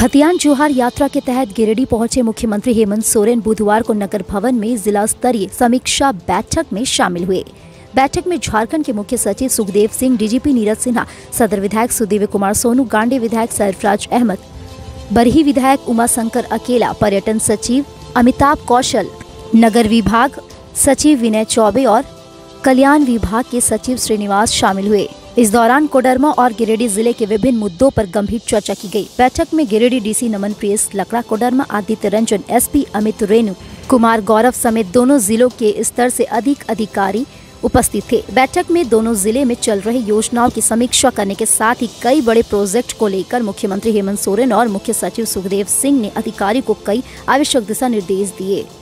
खतियान जोहार यात्रा के तहत गिरिडीह पहुंचे मुख्यमंत्री हेमंत सोरेन बुधवार को नगर भवन में जिला स्तरीय समीक्षा बैठक में शामिल हुए। बैठक में झारखंड के मुख्य सचिव सुखदेव सिंह, डीजीपी नीरज सिन्हा, सदर विधायक सुदेव कुमार सोनू, गांडी विधायक सरफराज अहमद, बरही विधायक उमा शंकर अकेला, पर्यटन सचिव अमिताभ कौशल, नगर विभाग सचिव विनय चौबे और कल्याण विभाग के सचिव श्रीनिवास शामिल हुए। इस दौरान कोडरमा और गिरिडीह जिले के विभिन्न मुद्दों पर गंभीर चर्चा की गई। बैठक में गिरिडीह डीसी नमन प्रियस लकड़ा, कोडरमा आदित्य रंजन, एसपी अमित रेणु कुमार गौरव समेत दोनों जिलों के स्तर से अधिक अधिकारी उपस्थित थे। बैठक में दोनों जिले में चल रही योजनाओं की समीक्षा करने के साथ ही कई बड़े प्रोजेक्ट को लेकर मुख्यमंत्री हेमंत सोरेन और मुख्य सचिव सुखदेव सिंह ने अधिकारियों को कई आवश्यक दिशा निर्देश दिए।